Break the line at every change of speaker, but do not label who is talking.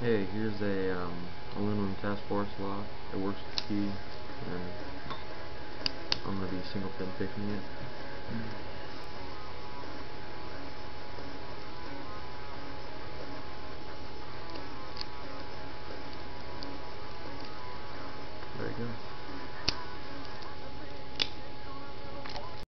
Hey, here's a aluminum taskforce lock. It works with key, and I'm going to be single pin picking it. There you go.